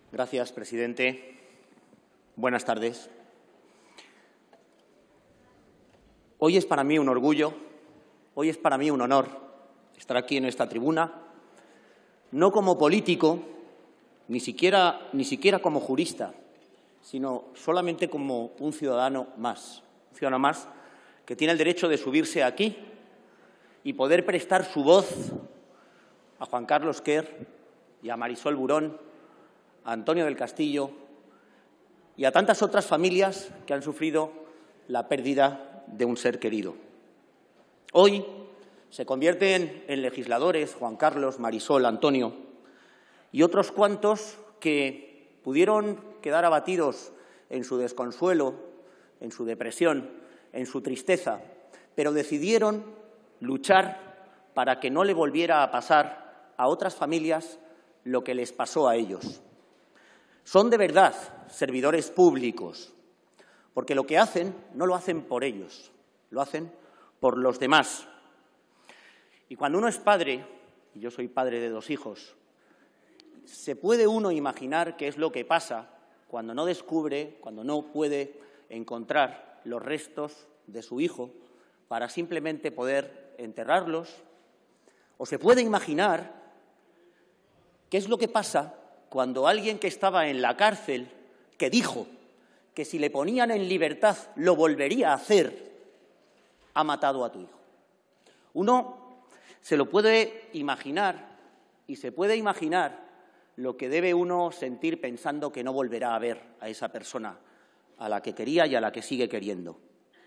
Gracias, presidente. Buenas tardes. Hoy es para mí un orgullo, hoy es para mí un honor estar aquí en esta tribuna, no como político, ni siquiera como jurista, sino solamente como un ciudadano más que tiene el derecho de subirse aquí y poder prestar su voz a Juan Carlos Quer y a Marisol Burón, a Antonio del Castillo y a tantas otras familias que han sufrido la pérdida de un ser querido. Hoy se convierten en legisladores Juan Carlos, Marisol, Antonio y otros cuantos que pudieron quedar abatidos en su desconsuelo, en su depresión, en su tristeza, pero decidieron luchar para que no le volviera a pasar a otras familias lo que les pasó a ellos. Son de verdad servidores públicos, porque lo que hacen no lo hacen por ellos, lo hacen por los demás. Y cuando uno es padre, y yo soy padre de 2 hijos, se puede uno imaginar qué es lo que pasa cuando no descubre, cuando no puede encontrar los restos de su hijo para simplemente poder enterrarlos. O se puede imaginar qué es lo que pasa cuando alguien que estaba en la cárcel, que dijo que si le ponían en libertad lo volvería a hacer, ha matado a tu hijo. Uno se lo puede imaginar y se puede imaginar lo que debe uno sentir pensando que no volverá a ver a esa persona a la que quería y a la que sigue queriendo.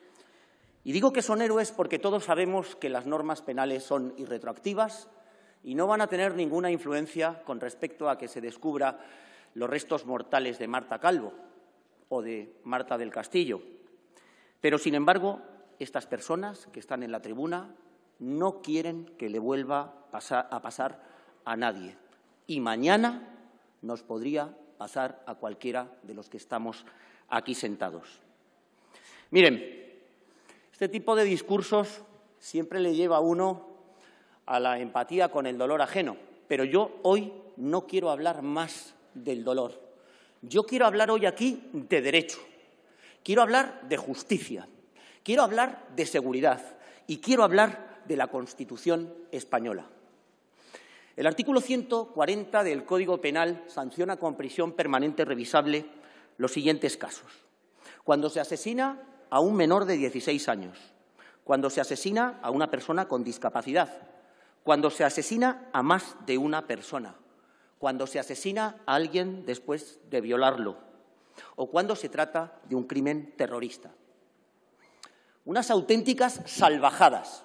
Y digo que son héroes porque todos sabemos que las normas penales son irretroactivas y no van a tener ninguna influencia con respecto a que se descubra los restos mortales de Marta Calvo o de Marta del Castillo. Pero, sin embargo, estas personas que están en la tribuna no quieren que le vuelva a pasar a nadie. Y mañana nos podría pasar a cualquiera de los que estamos aquí sentados. Miren, este tipo de discursos siempre le lleva a uno a la empatía con el dolor ajeno, pero yo hoy no quiero hablar más del dolor. Yo quiero hablar hoy aquí de derecho, quiero hablar de justicia, quiero hablar de seguridad y quiero hablar de la Constitución española. El artículo 140 del Código Penal sanciona con prisión permanente revisable los siguientes casos: cuando se asesina a un menor de 16 años, cuando se asesina a una persona con discapacidad, cuando se asesina a más de una persona, cuando se asesina a alguien después de violarlo o cuando se trata de un crimen terrorista. Unas auténticas salvajadas,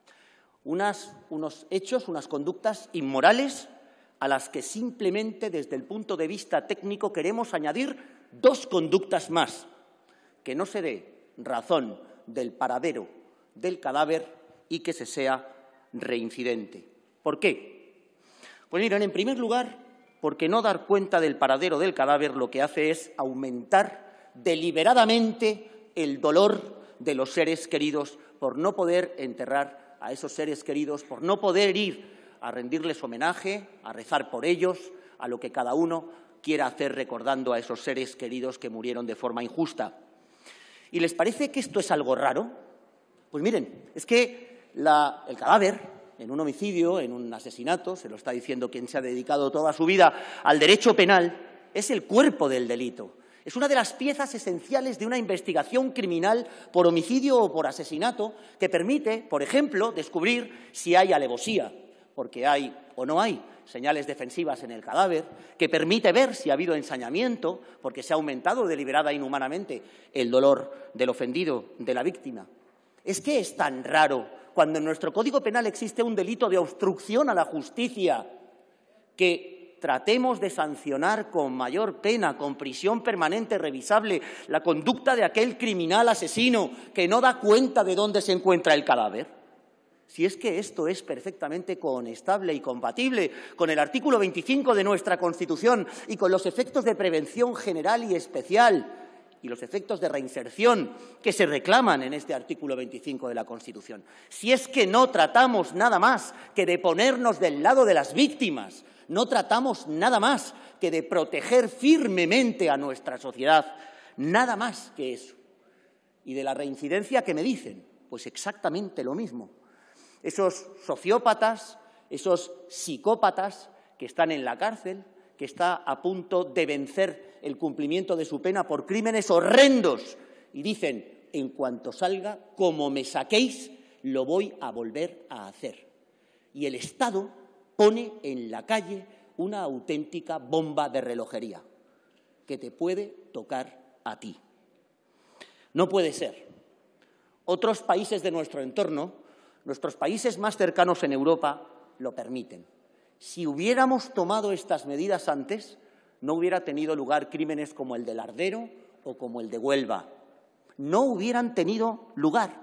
unos hechos, unas conductas inmorales a las que simplemente desde el punto de vista técnico queremos añadir 2 conductas más: que no se dé razón del paradero del cadáver y que se sea reincidente. ¿Por qué? Pues miren, en primer lugar, porque no dar cuenta del paradero del cadáver lo que hace es aumentar deliberadamente el dolor de los seres queridos por no poder enterrar a esos seres queridos, por no poder ir a rendirles homenaje, a rezar por ellos, a lo que cada uno quiera hacer recordando a esos seres queridos que murieron de forma injusta. ¿Y les parece que esto es algo raro? Pues miren, es que el cadáver, en un homicidio, en un asesinato, se lo está diciendo quien se ha dedicado toda su vida al derecho penal, es el cuerpo del delito. Es una de las piezas esenciales de una investigación criminal por homicidio o por asesinato que permite, por ejemplo, descubrir si hay alevosía, porque hay o no hay señales defensivas en el cadáver, que permite ver si ha habido ensañamiento, porque se ha aumentado deliberada e inhumanamente el dolor del ofendido, de la víctima. Es que es tan raro cuando en nuestro Código Penal existe un delito de obstrucción a la justicia que tratemos de sancionar con mayor pena, con prisión permanente revisable, la conducta de aquel criminal asesino que no da cuenta de dónde se encuentra el cadáver. Si es que esto es perfectamente conestable y compatible con el artículo 25 de nuestra Constitución y con los efectos de prevención general y especial y los efectos de reinserción que se reclaman en este artículo 25 de la Constitución. Si es que no tratamos nada más que de ponernos del lado de las víctimas, No tratamos nada más que de proteger firmemente a nuestra sociedad, nada más que eso. Y de la reincidencia, ¿qué me dicen? Pues exactamente lo mismo. Esos sociópatas, esos psicópatas que están en la cárcel, que está a punto de vencer el cumplimiento de su pena por crímenes horrendos, y dicen, en cuanto salga, como me saquéis, lo voy a volver a hacer. Y el Estado pone en la calle una auténtica bomba de relojería que te puede tocar a ti. No puede ser. Otros países de nuestro entorno, nuestros países más cercanos en Europa, lo permiten. Si hubiéramos tomado estas medidas antes, no hubiera tenido lugar crímenes como el de Lardero o como el de Huelva. No hubieran tenido lugar.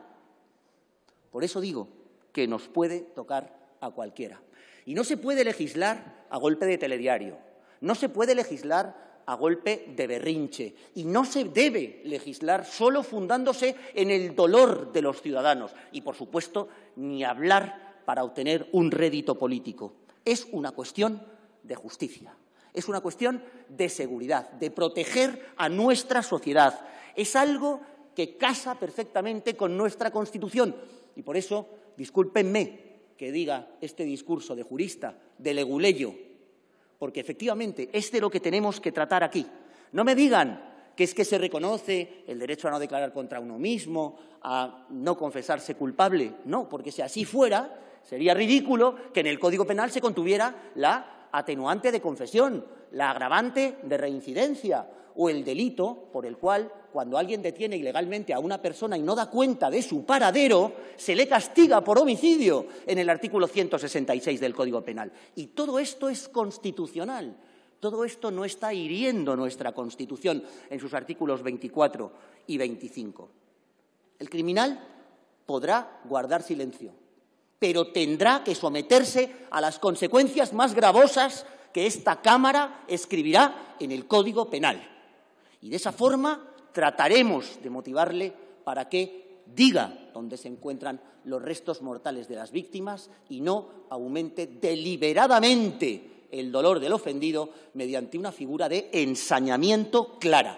Por eso digo que nos puede tocar a cualquiera. Y no se puede legislar a golpe de telediario, no se puede legislar a golpe de berrinche y no se debe legislar solo fundándose en el dolor de los ciudadanos y, por supuesto, ni hablar para obtener un rédito político. Es una cuestión de justicia, es una cuestión de seguridad, de proteger a nuestra sociedad. Es algo que casa perfectamente con nuestra Constitución y, por eso, discúlpenme que diga este discurso de jurista, de leguleyo, porque efectivamente es de lo que tenemos que tratar aquí. No me digan que es que se reconoce el derecho a no declarar contra uno mismo, a no confesarse culpable. No, porque si así fuera, sería ridículo que en el Código Penal se contuviera la atenuante de confesión, la agravante de reincidencia o el delito por el cual, cuando alguien detiene ilegalmente a una persona y no da cuenta de su paradero, se le castiga por homicidio en el artículo 166 del Código Penal. Y todo esto es constitucional. Todo esto no está hiriendo nuestra Constitución en sus artículos 24 y 25. El criminal podrá guardar silencio, pero tendrá que someterse a las consecuencias más gravosas que esta Cámara escribirá en el Código Penal. Y de esa forma trataremos de motivarle para que diga dónde se encuentran los restos mortales de las víctimas y no aumente deliberadamente el dolor del ofendido mediante una figura de ensañamiento clara.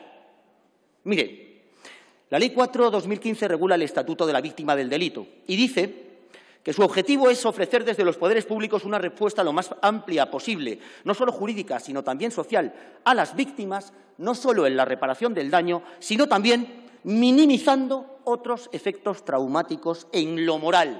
Miren, la Ley 4/2015 regula el Estatuto de la Víctima del Delito y dice que su objetivo es ofrecer desde los poderes públicos una respuesta lo más amplia posible, no solo jurídica, sino también social, a las víctimas, no solo en la reparación del daño, sino también minimizando otros efectos traumáticos en lo moral.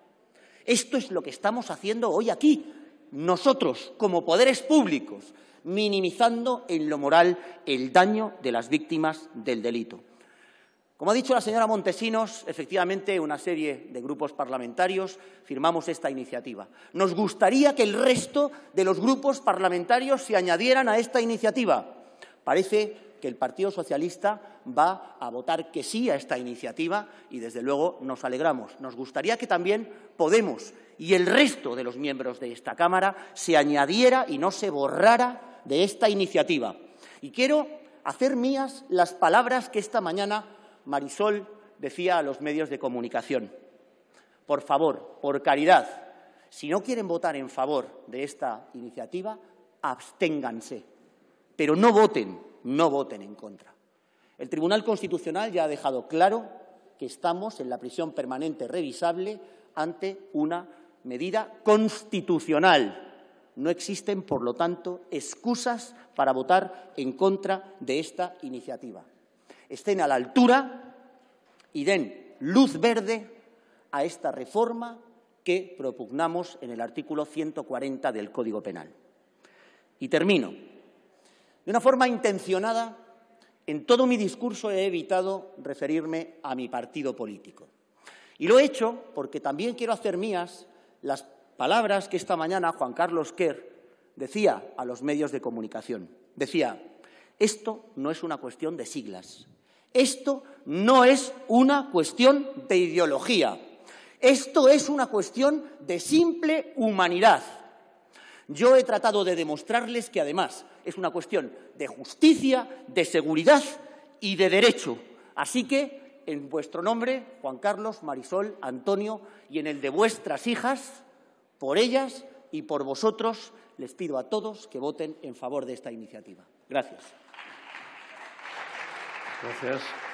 Esto es lo que estamos haciendo hoy aquí, nosotros, como poderes públicos, minimizando en lo moral el daño de las víctimas del delito. Como ha dicho la señora Montesinos, efectivamente, una serie de grupos parlamentarios firmamos esta iniciativa. Nos gustaría que el resto de los grupos parlamentarios se añadieran a esta iniciativa. Parece que el Partido Socialista va a votar que sí a esta iniciativa y, desde luego, nos alegramos. Nos gustaría que también Podemos y el resto de los miembros de esta Cámara se añadiera y no se borrara de esta iniciativa. Y quiero hacer mías las palabras que esta mañana Marisol decía a los medios de comunicación. Por favor, por caridad, si no quieren votar en favor de esta iniciativa, absténganse, pero no voten en contra. El Tribunal Constitucional ya ha dejado claro que estamos en la prisión permanente revisable ante una medida constitucional. No existen, por lo tanto, excusas para votar en contra de esta iniciativa. Estén a la altura y den luz verde a esta reforma que propugnamos en el artículo 140 del Código Penal. Y termino. De una forma intencionada, en todo mi discurso he evitado referirme a mi partido político. Y lo he hecho porque también quiero hacer mías las palabras que esta mañana Juan Carlos Quer decía a los medios de comunicación. Decía, esto no es una cuestión de siglas, esto no es una cuestión de ideología, esto es una cuestión de simple humanidad. Yo he tratado de demostrarles que, además, es una cuestión de justicia, de seguridad y de derecho. Así que, en vuestro nombre, Juan Carlos, Marisol, Antonio, y en el de vuestras hijas, por ellas y por vosotros, les pido a todos que voten en favor de esta iniciativa. Gracias. Gracias.